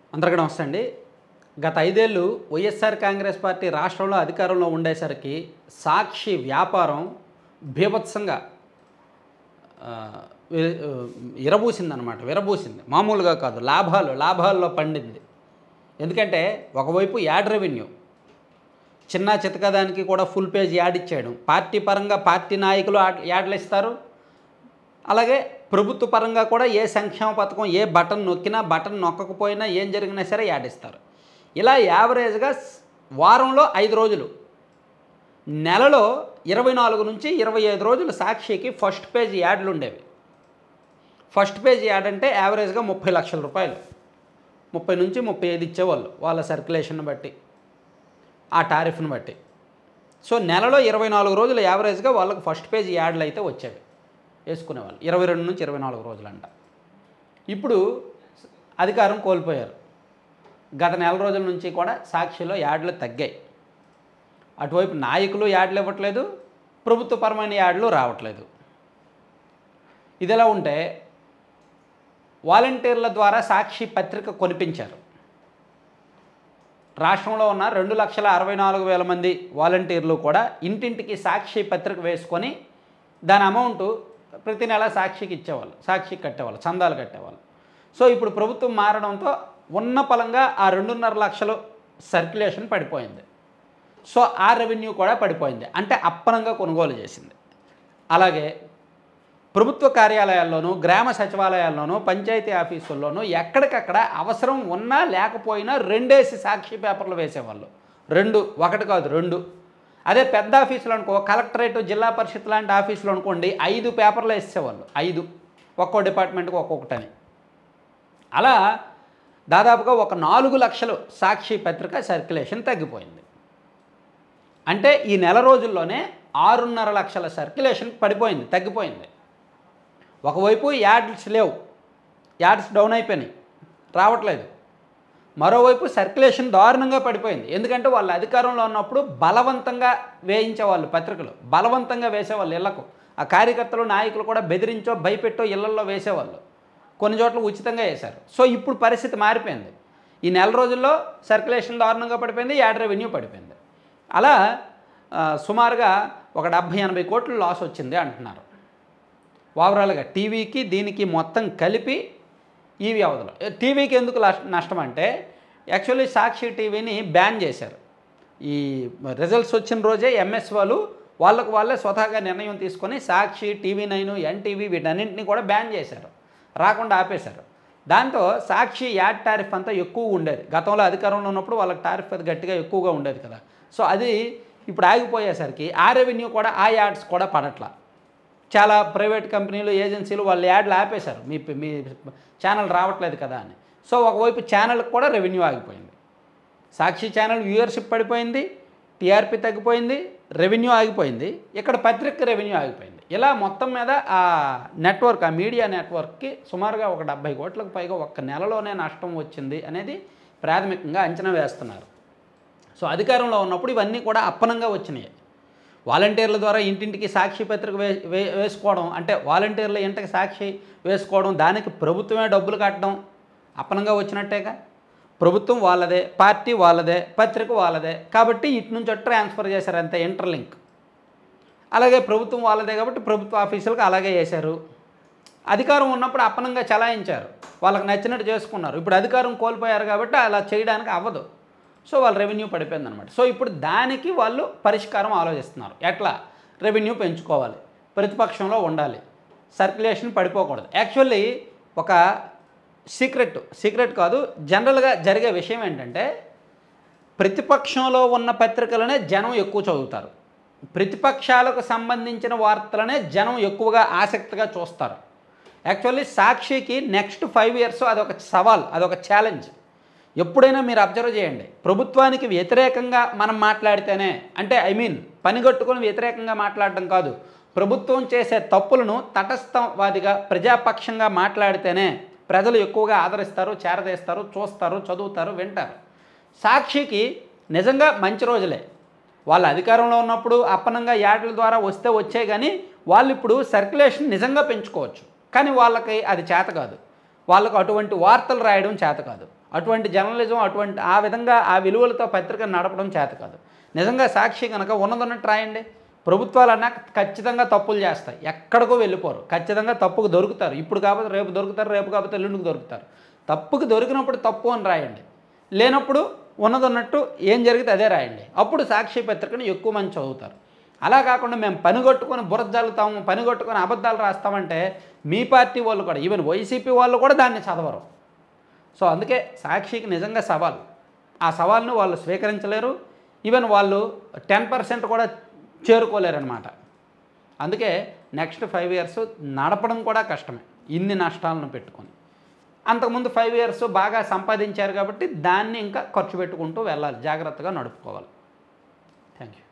అందరికీ నమస్తే అండి. గత 5 ఏళ్ళు వైఎస్ఆర్ కాంగ్రెస్ పార్టీ రాష్ట్రంలో అధికారంలో ఉండేసరికి సాక్షి వ్యాపారం బీభత్సంగా ఆహ్, వి ఇరబూసిందనమాట. విరబూసింది. మామూలుగా కాదు. లాభాల్లో పండింది. ఎందుకంటే ఒకవైపు యాడ్ రెవెన్యూ చిన్న చితకదానికి కూడా ఫుల్ పేజ్ యాడ్ ఇచ్చేయడం. పార్టీ పరంగా పార్టీ నాయకులు యాడ్లు ఇస్తారు. అలాగే ప్రభుత్వ పరంగా కూడా ఏ సంక్షేమ పథకం ఏ బటన్ నొక్కినా బటన్ నొక్కకపోయినా ఏం జరిగినా సరే యాడ్ ఇస్తారు. ఇలా యావరేజ్గా వారంలో 5 రోజులు, నెలలో 24 నుంచి 25 రోజులు సాక్షికి ఫస్ట్ పేజ్ యాడ్లు ఉండేవి. ఫస్ట్ పేజ్ యాడ్ అంటే యావరేజ్గా 30 లక్షల రూపాయలు, 30 నుంచి 35 ఇచ్చేవాళ్ళు వాళ్ళ సర్క్యులేషన్ బట్టి, ఆ టారిఫ్ని బట్టి. సో నెలలో 24 రోజులు యావరేజ్గా వాళ్ళకి ఫస్ట్ పేజ్ యాడ్లు అయితే వచ్చేవి, వేసుకునేవాళ్ళు. 22 నుంచి 24 రోజులంట. ఇప్పుడు అధికారం కోల్పోయారు. గత నెల రోజుల నుంచి కూడా సాక్షిలో యాడ్లు తగ్గాయి. అటువైపు నాయకులు యాడ్లు ఇవ్వట్లేదు, ప్రభుత్వపరమైన యాడ్లు రావట్లేదు. ఇదిలా ఉంటే వాలంటీర్ల ద్వారా సాక్షి పత్రిక కొనిపించారు. రాష్ట్రంలో ఉన్న 2,64,000 మంది వాలంటీర్లు కూడా ఇంటింటికి సాక్షి పత్రిక వేసుకొని దాని అమౌంట్ ప్రతి నెల సాక్షికి ఇచ్చేవాళ్ళు, సాక్షికి కట్టేవాళ్ళు, చందాలు కట్టేవాళ్ళు. సో ఇప్పుడు ప్రభుత్వం మారడంతో ఉన్న పలంగా ఆ 2.5 లక్షలు సర్క్యులేషన్ పడిపోయింది. సో ఆ రెవెన్యూ కూడా పడిపోయింది. అంటే అప్పనంగా కొనుగోలు చేసింది. అలాగే ప్రభుత్వ కార్యాలయాల్లోనూ, గ్రామ సచివాలయాల్లోనూ, పంచాయతీ ఆఫీసుల్లోనూ ఎక్కడికక్కడ అవసరం ఉన్నా లేకపోయినా 2 సాక్షి పేపర్లు వేసేవాళ్ళు. 2, 1 కాదు 2. అదే పెద్ద ఆఫీసులు అనుకో, కలెక్టరేట్, జిల్లా పరిషత్ లాంటి ఆఫీసులు అనుకోండి, 5 పేపర్లు వేసేవాళ్ళు. 5, ఒక్కో డిపార్ట్మెంట్కి ఒక్కొక్కటని. అలా దాదాపుగా ఒక 4 లక్షలు సాక్షి పత్రిక సర్క్యులేషన్ తగ్గిపోయింది. అంటే ఈ నెల రోజుల్లోనే 6.5 లక్షల సర్క్యులేషన్ పడిపోయింది, తగ్గిపోయింది. ఒకవైపు యాడ్స్ లేవు, యాడ్స్ డౌన్ అయిపోయినాయి, రావట్లేదు. మరోవైపు సర్క్యులేషన్ దారుణంగా పడిపోయింది. ఎందుకంటే వాళ్ళు అధికారంలో ఉన్నప్పుడు బలవంతంగా వేయించేవాళ్ళు పత్రికలు, బలవంతంగా వేసేవాళ్ళు ఇళ్లకు. ఆ కార్యకర్తలు, నాయకులు కూడా బెదిరించో భయపెట్టో ఇళ్లల్లో వేసేవాళ్ళు. కొన్ని చోట్ల ఉచితంగా వేశారు. సో ఇప్పుడు పరిస్థితి మారిపోయింది. ఈ నెల రోజుల్లో సర్క్యులేషన్ దారుణంగా పడిపోయింది, యాడ్ రెవెన్యూ పడిపోయింది. అలా సుమారుగా ఒక 70-80 కోట్ల లాస్ వచ్చింది అంటున్నారు. ఓవరాల్గా టీవీకి దీనికి మొత్తం కలిపి ఈ వ్యవధిలో. టీవీకి ఎందుకు నష్టం అంటే యాక్చువల్లీ సాక్షి టీవీని బ్యాన్ చేశారు. ఈ రిజల్ట్స్ వచ్చిన రోజే ఎంఎస్ వాళ్ళకు వాళ్ళే స్వతహాగా నిర్ణయం తీసుకొని సాక్షి, TV9, ఎన్టీవీ వీటన్నింటినీ కూడా బ్యాన్ చేశారు, రాకుండా ఆపేశారు. దాంతో సాక్షి యాడ్ టారిఫ్ అంతా ఎక్కువ ఉండేది. గతంలో అధికారంలో ఉన్నప్పుడు వాళ్ళకి టారిఫ్ అది గట్టిగా ఎక్కువగా ఉండేది కదా. సో అది ఇప్పుడు ఆగిపోయేసరికి ఆ రెవెన్యూ కూడా, ఆ యాడ్స్ కూడా పడట్లా. చాలా ప్రైవేట్ కంపెనీలు, ఏజెన్సీలు వాళ్ళు యాడ్లు ఆపేశారు, మీ ఛానల్ రావట్లేదు కదా అని. సో ఒకవైపు ఛానల్కి కూడా రెవెన్యూ ఆగిపోయింది. సాక్షి ఛానల్ వ్యూయర్షిప్ పడిపోయింది, టీఆర్పీ తగ్గిపోయింది, రెవెన్యూ ఆగిపోయింది. ఇక్కడ పత్రిక రెవెన్యూ ఆగిపోయింది. ఇలా మొత్తం మీద ఆ నెట్వర్క్, ఆ మీడియా నెట్వర్క్కి సుమారుగా ఒక 70 కోట్లకు పైగా ఒక్క నెలలోనే నష్టం వచ్చింది అనేది ప్రాథమికంగా అంచనా వేస్తున్నారు. సో అధికారంలో ఉన్నప్పుడు ఇవన్నీ కూడా అప్పనంగా వచ్చినాయి. వాలంటీర్ల ద్వారా ఇంటింటికి సాక్షి పత్రిక వేసుకోవడం, అంటే వాలంటీర్ల ఇంటికి సాక్షి వేసుకోవడం, దానికి ప్రభుత్వమే డబ్బులు కట్టడం అప్పనంగా వచ్చినట్టేగా. ప్రభుత్వం వాళ్ళదే, పార్టీ వాళ్ళదే, పత్రిక వాళ్ళదే. కాబట్టి ఇటు నుంచి అటు ట్రాన్స్ఫర్ చేశారు, అంతే, ఇంటర్లింక్. అలాగే ప్రభుత్వం వాళ్ళదే కాబట్టి ప్రభుత్వ ఆఫీసులకు అలాగే చేశారు. అధికారం ఉన్నప్పుడు అప్పనంగా చలాయించారు, వాళ్ళకి నచ్చినట్టు చేసుకున్నారు. ఇప్పుడు అధికారం కోల్పోయారు కాబట్టి అలా చేయడానికి అవ్వదు. సో వాళ్ళ రెవెన్యూ పడిపోయిందనమాట. సో ఇప్పుడు దానికి వాళ్ళు పరిష్కారం ఆలోచిస్తున్నారు. ఎట్లా రెవెన్యూ పెంచుకోవాలి, ప్రతిపక్షంలో ఉండాలి, సర్క్యులేషన్ పడిపోకూడదు. యాక్చువల్లీ ఒక సీక్రెట్ కాదు, జనరల్గా జరిగే విషయం ఏంటంటే ప్రతిపక్షంలో ఉన్న పత్రికలనే జనం ఎక్కువ చదువుతారు, ప్రతిపక్షాలకు సంబంధించిన వార్తలనే జనం ఎక్కువగా ఆసక్తిగా చూస్తారు. యాక్చువల్లీ సాక్షికి నెక్స్ట్ 5 ఇయర్స్ అదొక సవాల్, అదొక ఛాలెంజ్. ఎప్పుడైనా మీరు అబ్జర్వ్ చేయండి, ప్రభుత్వానికి వ్యతిరేకంగా మనం మాట్లాడితేనే, అంటే పనిగట్టుకొని వ్యతిరేకంగా మాట్లాడడం కాదు, ప్రభుత్వం చేసే తప్పులను తటస్థవాదిగా ప్రజాపక్షంగా మాట్లాడితేనే ప్రజలు ఎక్కువగా ఆదరిస్తారు, చేరదీస్తారు, చూస్తారు, చదువుతారు, వింటారు. సాక్షికి నిజంగా మంచి రోజులే. వాళ్ళ అధికారంలో ఉన్నప్పుడు అప్పనంగా యాడ్ల ద్వారా వస్తే వచ్చే, కానీ వాళ్ళు ఇప్పుడు సర్క్యులేషన్ నిజంగా పెంచుకోవచ్చు. కానీ వాళ్ళకి అది చేత కాదు, వాళ్ళకు అటువంటి వార్తలు రాయడం చేత కాదు. అటువంటి జర్నలిజం అటువంటి ఆ విధంగా ఆ విలువలతో పత్రికను నడపడం చేత కాదు. నిజంగా సాక్షి కనుక ఉన్నదన్నట్టు రాయండి. ప్రభుత్వాలు అన్నాక ఖచ్చితంగా తప్పులు చేస్తాయి, ఎక్కడికో వెళ్ళిపోరు, ఖచ్చితంగా తప్పుకు దొరుకుతారు. ఇప్పుడు కాకపోతే రేపు దొరుకుతారు, రేపు కాకపోతే ఎల్లుండికి దొరుకుతారు. తప్పుకు దొరికినప్పుడు తప్పు అని రాయండి, లేనప్పుడు ఉన్నదన్నట్టు ఏం జరిగితే అదే రాయండి. అప్పుడు సాక్షి పత్రికను ఎక్కువ మంది చదువుతారు. అలా కాకుండా మేము పనిగొట్టుకొని బురద జల్లుతాము, పనిగొట్టుకొని అబద్ధాలు రాస్తామంటే మీ పార్టీ వాళ్ళు కూడా, ఈవెన్ వైసీపీ వాళ్ళు కూడా దాన్ని చదవరు. సో అందుకే సాక్షికి నిజంగా సవాల్, ఆ సవాల్ను వాళ్ళు స్వీకరించలేరు. ఈవెన్ వాళ్ళు 10% కూడా చేరుకోలేరన్నమాట. అందుకే నెక్స్ట్ 5 ఇయర్స్ నడపడం కూడా కష్టమే, ఇన్ని నష్టాలను పెట్టుకొని. అంతకుముందు 5 ఇయర్స్ బాగా సంపాదించారు కాబట్టి దాన్ని ఇంకా ఖర్చు పెట్టుకుంటూ వెళ్ళాలి, జాగ్రత్తగా నడుపుకోవాలి. Thank you.